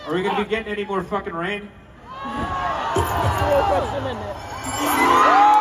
Are we gonna be getting any more fucking rain? It's 4 question a minute.